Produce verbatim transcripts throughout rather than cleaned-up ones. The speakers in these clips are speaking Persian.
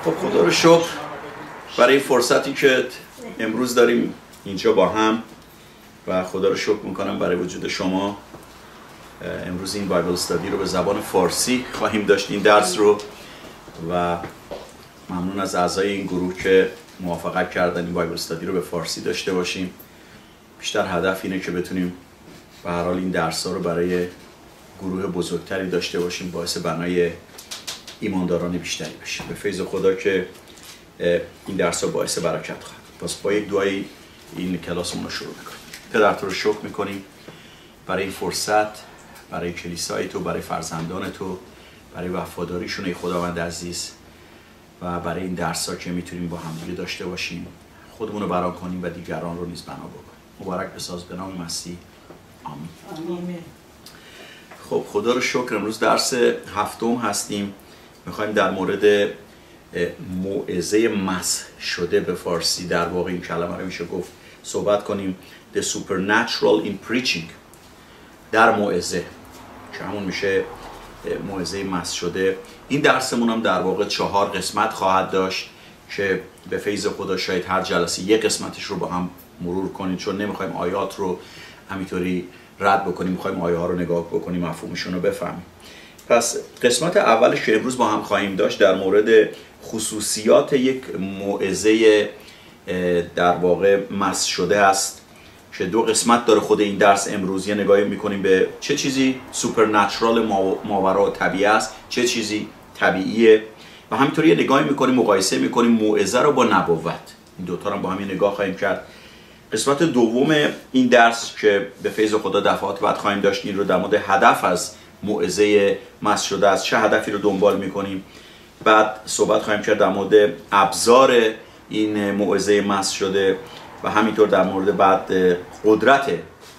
خب خدا رو شکر برای فرصتی که امروز داریم اینجا با هم و خدا رو شکر میکنم برای وجود شما. امروز این بایبل استادی رو به زبان فارسی خواهیم داشت، این درس رو، و ممنون از اعضای این گروه که موافقت کردن این بایبل استادی رو به فارسی داشته باشیم. بیشتر هدف اینه که بتونیم به هر حال این درس ها رو برای گروه بزرگتری داشته باشیم، باعث بنای ایمانداران بیشتری بشه. به فیض خدا که این درس ها باعث برکت خواهد. پس با یک دعای این کلاسمون رو شروع میکنیم. پدر تو رو شکر میکنیم برای این فرصت، برای کلیسای تو، برای فرزندان تو، برای وفاداریشون ای خداوند عزیز، و برای این درس ها که میتونیم با همدیگه داشته باشیم، خودمون رو برا کنیم و دیگران رو نیز بنا بکنیم. مبارک بساز به نام مسیح. آمین. آمین. خب خدا رو شکر امروز درس هفتم هستیم. میخوایم در مورد موعظه مسح شده به فارسی، در واقع این کلمه رو میشه گفت صحبت کنیم. The supernatural in preaching، در موعظه، که همون میشه موعظه مسح شده. این درسمون هم در واقع چهار قسمت خواهد داشت که به فیض خدا شاید هر جلسه یک قسمتش رو با هم مرور کنیم، چون نمیخوایم آیات رو همینطوری رد بکنیم، میخوایم آیه ها رو نگاه بکنیم، مفهومشون رو بفهمیم. پس قسمت اولش که امروز با هم خواهیم داشت در مورد خصوصیات یک موعظه در واقع مسح شده است، که دو قسمت داره خود این درس. امروز یه نگاهی میکنیم به چه چیزی سوپرنچرال ماورا طبیعی است، چه چیزی طبیعیه، و همینطور یه نگاهی میکنیم، مقایسه میکنیم موعظه رو با نبوت. این دوتا رو با هم نگاه خواهیم کرد. قسمت دوم این درس که به فیض خدا دفعات بعد خواهیم داشت، این رو در مورد هدف از موعظه مسح شده است، چه هدفی رو دنبال میکنیم. بعد صحبت خواهیم کرد در مورد ابزار این موعظه مسح شده، و همینطور در مورد بعد قدرت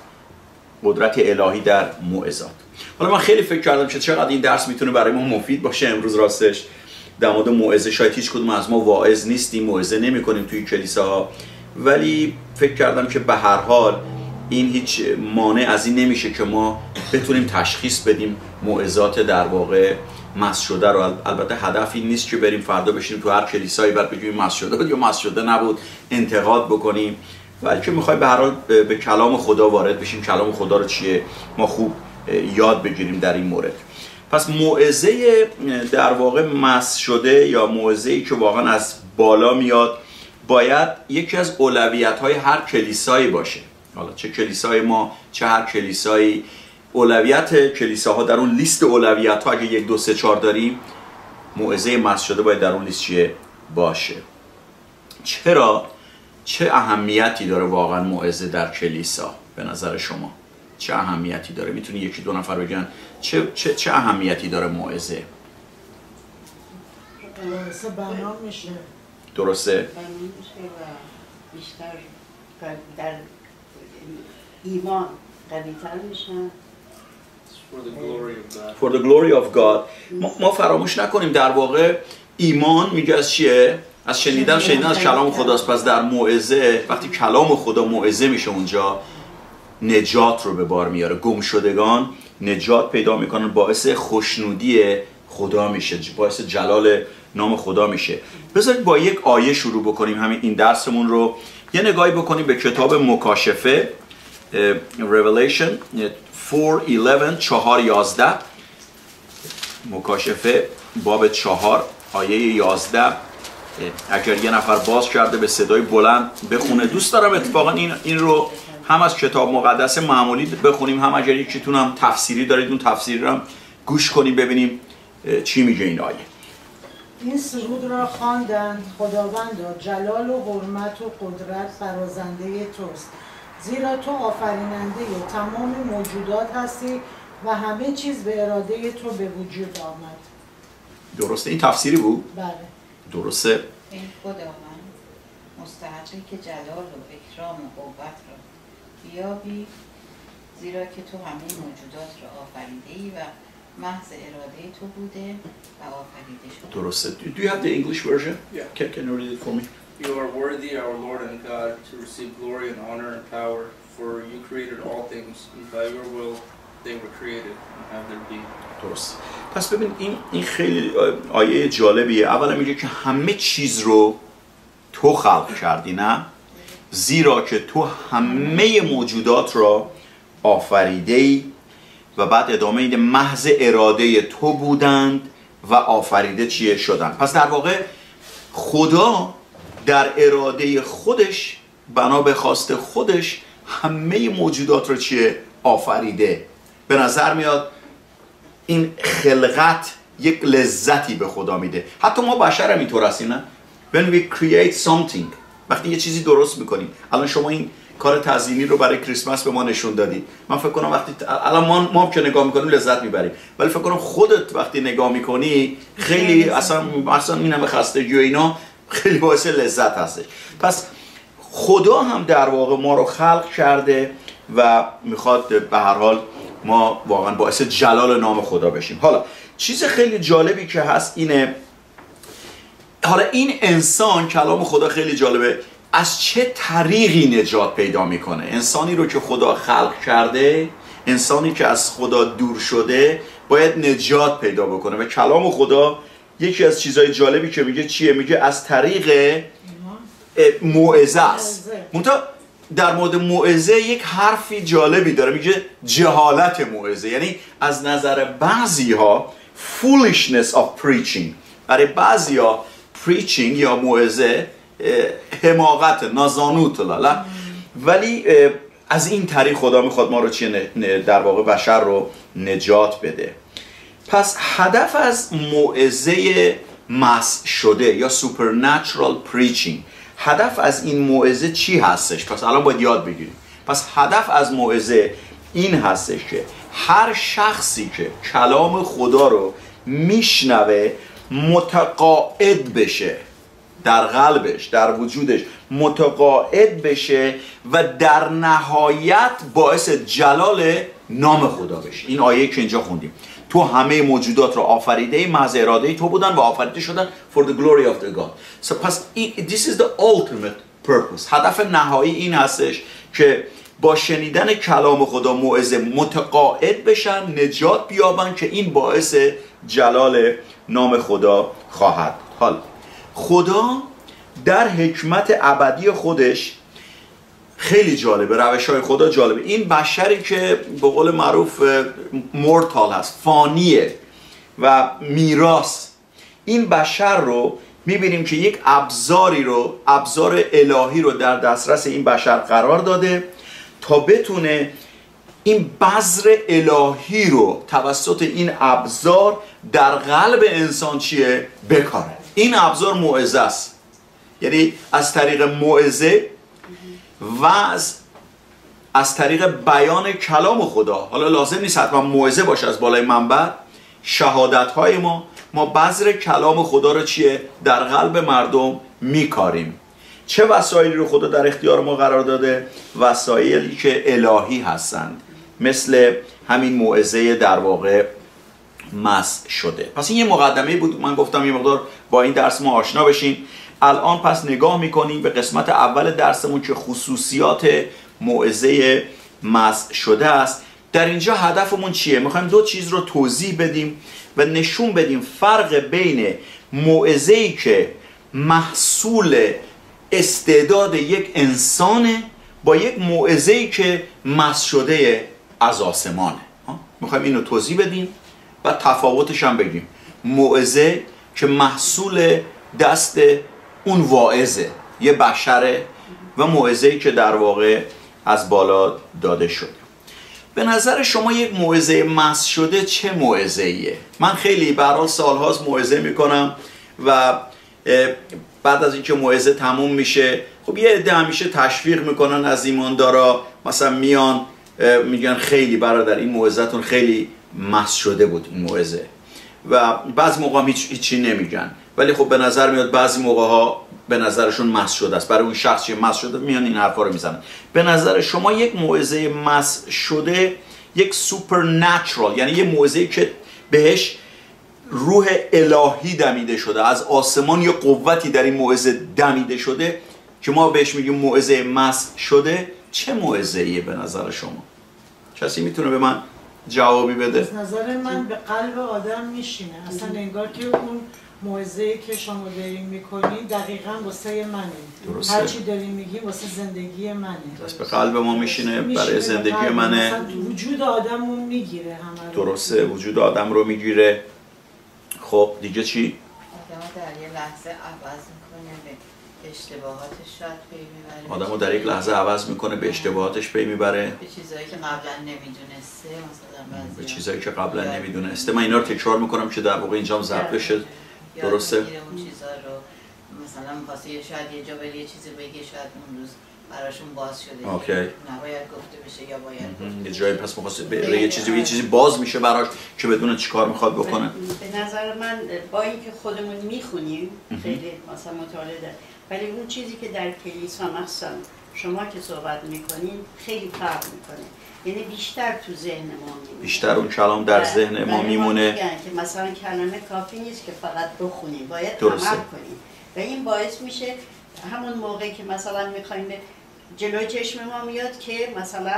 قدرت الهی در موعظات. حالا من خیلی فکر کردم که چقدر این درس میتونه برای ما مفید باشه. امروز راستش در مورد موعظه شاید هیچ کدوم از ما واعظ نیستیم، موعظه نمی‌کنیم توی کلیساها، ولی فکر کردم که به هر حال این هیچ مانع از این نمیشه که ما بتونیم تشخیص بدیم موعظات در واقع مسح شده رو. البته هدف این نیست که بریم فردا بشینیم تو هر کلیسایی بعد بگیم مسح شده بود یا مسح شده نبود انتقاد بکنیم، بلکه میخوایم به هر حال به کلام خدا وارد بشیم، کلام خدا رو چیه ما خوب یاد بگیریم در این مورد. پس موعظه در واقع مسح شده یا موعظه‌ای که واقعا از بالا میاد باید یکی از اولویت‌های هر کلیسایی باشه. حالا چه کلیسای ما چه هر کلیسایی، اولویت کلیساها در اون لیست اولویت‌ها اگه یک دو سه چهار داریم، موعظه مسح شده باید در اون لیست چیه باشه. چرا؟ چه اهمیتی داره واقعا موعظه در کلیسا به نظر شما؟ چه اهمیتی داره؟ میتونی یکی دو نفر بگن چه چه چه اهمیتی داره موعظه؟ درسته بنا میشه. درسته؟ بنا میشه و بیشتر در ایمان قوی‌تر میشن. For the glory of God. For the glory of God. ما, ما فراموش نکنیم در واقع ایمان میگه از چیه؟ از شنیدن شنیدن از کلام خداست. پس در موعظه وقتی کلام خدا موعظه میشه اونجا نجات رو به بار میاره. گم شدگان نجات پیدا میکنن، باعث خوشنودی خدا میشه، باعث جلال نام خدا میشه. بذارید با یک آیه شروع بکنیم همین این درسمون رو. یه نگاهی بکنیم به کتاب مکاشفه، Revelation چهار یازده، چهار یازده، مکاشفه باب چهار آیه یازده. اگر یه نفر باز کرده به صدای بلند بخونه. دوست دارم اتفاقا این این رو هم از کتاب مقدس معمولی بخونیم، هم اگر یکیتون هم تفسیری دارید اون تفسیری رو هم گوش کنیم ببینیم چی میگه این آیه. این سرود را خواندند: خداوندا جلال و حرمت و قدرت فرازنده توست، زیرا تو آفریننده تمام موجودات هستی و همه چیز به اراده تو به وجود آمد. درسته؟ این تفسیری بود؟ بله. درسته؟ این خداوند مستحقی که جلال و اکرام و قوت را بیابی، زیرا که تو همه موجودات را آفریده‌ای و محض اراده تو بوده و آفریده شده. درسته. Do you have the English version? Yeah. Can, can you read it for me? You are worthy, our Lord and God, to receive glory and honor and power, for you created all things, and by your will they were created and have their being. درست. پس ببین این این خیلی آیه جالبیه. اولا میگه که همه چیز رو تو خلق کردی، نه؟ زیرا که تو همه موجودات را آفریده‌ای، و بعد ادامه میده محض اراده تو بودند و آفریده چیه شدن. پس در واقع خدا در اراده خودش بنا به خواست خودش همه موجودات رو چیه آفریده. به نظر میاد این خلقت یک لذتی به خدا میده. حتی ما بشر هم اینطور هستیم، نه؟ When we create something، وقتی یه چیزی درست میکنیم، الان شما این کار تزیینی رو برای کریسمس به ما نشون دادی، من فکر کنم وقتی الان ما ما که نگاه میکنیم لذت میبریم، ولی فکر کنم خودت وقتی نگاه میکنی خیلی اصلا اصلا این همه خستگی و اینا خیلی باعث لذت هستش. پس خدا هم در واقع ما رو خلق کرده و میخواد به هر حال ما واقعا باعث جلال نام خدا بشیم. حالا چیز خیلی جالبی که هست اینه، حالا این انسان، کلام خدا خیلی جالبه، از چه طریقی نجات پیدا میکنه؟ انسانی رو که خدا خلق کرده، انسانی که از خدا دور شده باید نجات پیدا بکنه و کلام خدا یکی از چیزهای جالبی که میگه چیه؟ میگه از طریق موعظه است. منتها در مورد موعظه یک حرفی جالبی داره، میگه جهالت موعظه، یعنی از نظر بعضی ها foolishness of preaching. برای بعضی ها preaching یا موعظه حماقت، نازانوت لالا، ولی از این طریق خدا میخواد ما رو چیه در واقع بشر رو نجات بده. پس هدف از موعظه مس شده یا supernatural preaching، هدف از این موعظه چی هستش؟ پس الان باید یاد بگیریم. پس هدف از موعظه این هستش که هر شخصی که کلام خدا رو میشنوه متقاعد بشه، در قلبش، در وجودش متقاعد بشه و در نهایت باعث جلال نام خدا بشه. این آیه که اینجا خوندیم، تو همه موجودات رو آفریده، محض اراده تو بودن و آفریده شدن for the glory of the God. So, پس this is the ultimate purpose. هدف نهایی این هستش که با شنیدن کلام خدا موعظه متقاعد بشن، نجات بیابن، که این باعث جلال نام خدا خواهد. حالا خدا در حکمت ابدی خودش خیلی جالبه، روش‌های خدا جالبه. این بشری که به قول معروف مورتال هست، فانیه و میراث، این بشر رو میبینیم که یک ابزاری رو، ابزار الهی رو در دسترس این بشر قرار داده تا بتونه این بذر الهی رو توسط این ابزار در قلب انسان چیه؟ بکاره. این ابزار موعظه است، یعنی از طریق موعظه و از از طریق بیان کلام خدا، حالا لازم نیست حتما موعظه باشه از بالای منبر، شهادت های ما ما بذر کلام خدا رو چیه؟ در قلب مردم میکاریم. چه وسایلی رو خدا در اختیار ما قرار داده؟ وسایلی که الهی هستند، مثل همین موعظه در واقع مس شده. پس این یه مقدمه بود، من گفتم یه مقدار با این درس ما آشنا بشیم. الان پس نگاه میکنیم به قسمت اول درسمون که خصوصیات موعظه مس شده است. در اینجا هدفمون چیه؟ میخوایم دو چیز رو توضیح بدیم و نشون بدیم فرق بین موعظه‌ای که محصول استعداد یک انسانه با یک موعظه‌ای که مس شده از آسمانه. میخوایم اینو توضیح بدیم و تفاوتش هم بگیم. موعظه که محصول دست اون واعظه، یه بشره، و موعظه‌ای که در واقع از بالا داده شده. به نظر شما یک موعظه مس شده چه موعظه‌ایه؟ من خیلی به هر حال سال‌هاست موعظه میکنم و بعد از اینکه موعظه تموم میشه، خب یه عده همیشه تشویق میکنن از ایماندارا، مثلا میان میگن خیلی برادر این موعظه‌تون خیلی مس شده بود این موعظه، و بعضی موقع هیچ هیچی نمیگن، ولی خب به نظر میاد بعضی موقع ها به نظرشون مس شده است، برای اون شخص که مس شده میان این حرفا رو میزنن. به نظر شما یک موعظه مس شده یک سوپرنچرال، یعنی یه موعظه‌ای که بهش روح الهی دمیده شده، از آسمان یه قوتی در این موعظه دمیده شده که ما بهش میگیم موعظه مس شده، چه موعظه‌ایه به نظر شما؟ کسی میتونه به من جوابی بده. از نظر من به قلب آدم میشینه، اصلا انگار که اون موعظه‌ای که شما دارین میکنین دقیقاً واسه منه. درسته. هر چی دارین میگین واسه زندگی منه. دست به قلب ما میشینه، برای میشینه زندگی به قلب. منه. مثلا وجود آدمو میگیره همه رو. درسته، وجود آدم رو میگیره. خب دیگه چی؟ آدم در یه لحظه عوض میکنه، به اشتباهاتش شاید پی میبره. آدم رو در یک لحظه عوض میکنه، به اشتباهاتش پی میبره، به چیزایی که قبلا نمیدونسته، مثلا به بعضی چیزایی که قبلا نمیدونسته. من اینا رو تکرار میکنم که در واقع اینجام ضبط بشه. درسته؟ اون چیزا رو مثلا می‌خواسته شاید یه جا بری یه چیزی بگه، شاید اون روز براشون باز شده. اوکی. نباید گفته بشه یا باید یه جایی پس می‌خواسته به یه چیزی یه چیزی باز میشه براش که بدون چیکار میخواد بکنه. به نظر من با اینکه خودمون میخونیم خیلی مثلا مطالعه داره، ولی اون چیزی که در کلیسا مثلا شما که صحبت میکنین خیلی فرق میکنه، یعنی بیشتر تو ذهن ما میمونه، بیشتر اون کلام در ذهن ما میمونه. میگن که مثلا کلمه کافی نیست که فقط بخونیم، باید درسته. عمل کنیم و این باعث میشه همون موقع که مثلا میخوایم جلوی چشم ما میاد که مثلا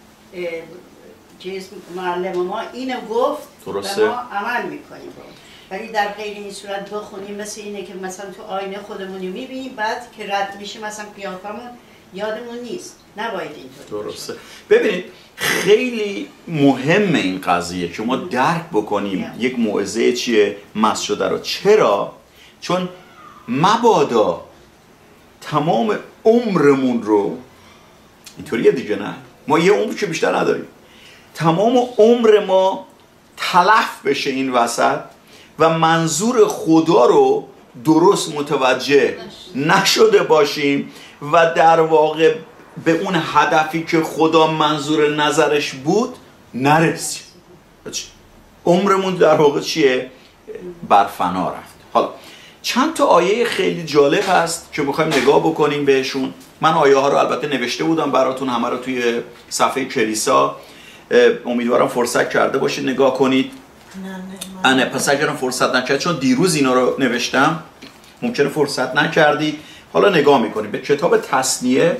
چیز معلم ما اینو گفت درسته. و ما عمل میکنیم، ولی در غیر این صورت بخونیم مثل اینه که مثلا تو آینه خودمونی میبینیم، بعد که رد میشه مثلا قیافمون یادمون نیست. نباید اینطور. درسته. ببینید خیلی مهمه این قضیه که ما درک بکنیم yeah. یک موعظه چیه مس شده رو. چرا؟ چون مبادا تمام عمرمون رو اینطوریه دیگه، نه ما یه عمر که بیشتر نداریم، تمام عمر ما تلف بشه این وسط و منظور خدا رو درست متوجه نشده باشیم و در واقع به اون هدفی که خدا منظور نظرش بود نرسیم. عمرمون در واقع چیه؟ بر فنا رفت. حالا چند تا آیه خیلی جالب هست که میخوایم نگاه بکنیم بهشون. من آیه ها رو البته نوشته بودم براتون، همه رو توی صفحه کلیسا. امیدوارم فرصت کرده باشید نگاه کنید. نه نه پس اگرم فرصت نکرد، چون دیروز اینا رو نوشتم ممکنه فرصت نکردید. حالا نگاه میکنیم به کتاب تثنیه،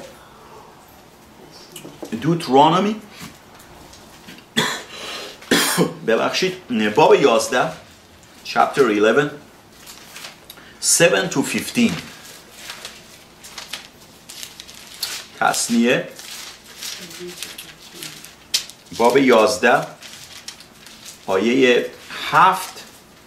دوترونومی، ببخشید باب یازده chapter eleven seven to fifteen. تثنیه باب یازده آیه هفت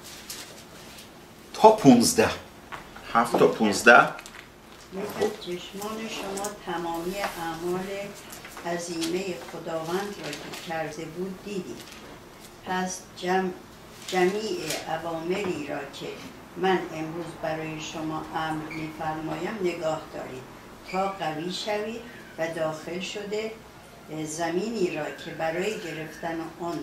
تا پونزده. هفت تا پونزده. چشمان شما تمامی اعمال عظیمه خداوند را که کرده بود دیدید، پس جمع جمیع اوامری را که من امروز برای شما امر می‌فرمایم نگاه دارید تا قوی شوید و داخل شده زمینی را که برای گرفتن آن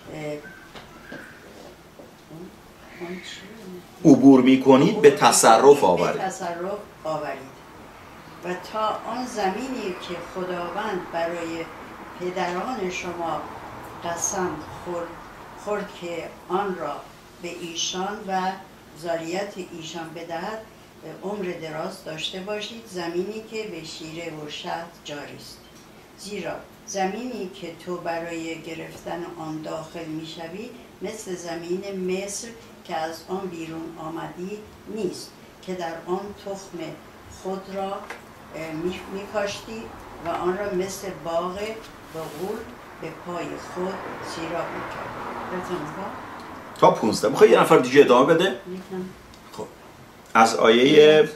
عبور می‌کنید به تصرف آورید. به تصرف آورید و تا آن زمینی که خداوند برای پدران شما قسم خورد, خورد که آن را به ایشان و ذریت ایشان بدهد عمر دراز داشته باشید، زمینی که به شیره و شهد جاری است. زیرا زمینی که تو برای گرفتن آن داخل میشوی مثل زمین مصر که از آن بیرون آمدی نیست، که در آن تخم خود را میکاشتی و آن را مثل باغ بغول به پای خود سیراب میکردی. تا پونزده. میخوای یه نفر دیگه ادامه بده؟ خب از آیه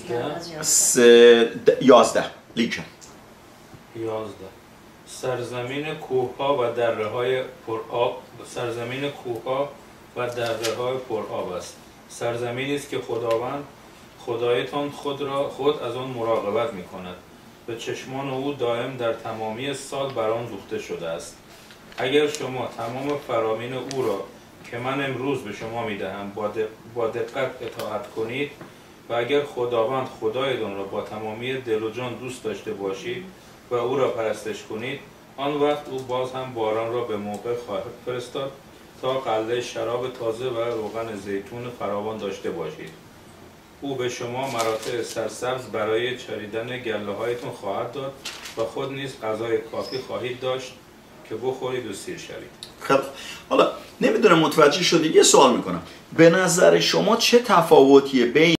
یازده لیکن یازده. سرزمین کوه‌ها و دره‌های پرآب، سرزمین کوه‌ها و دره‌های پرآب است. سرزمینی است که خداوند خدایتان خود را خود از آن مراقبت می‌کند. به چشمان او دائم در تمامی سال بر آن دوخته شده است. اگر شما تمام فرامین او را که من امروز به شما می‌دهم با دقت اطاعت کنید و اگر خداوند خدایتان را با تمامی دل و جان دوست داشته باشید و او را پرستش کنید، آن وقت او باز هم باران را به موقع خواهد فرستاد تا قله شراب تازه و روغن زیتون فراوان داشته باشید. او به شما مراتع سرسبز برای چریدن گله هایتون خواهد داد و خود نیز غذای کافی خواهید داشت که بخورید و سیر شوید. خب حالا نمیدونم متوجه شدید، یه سوال میکنم. به نظر شما چه تفاوتیه بین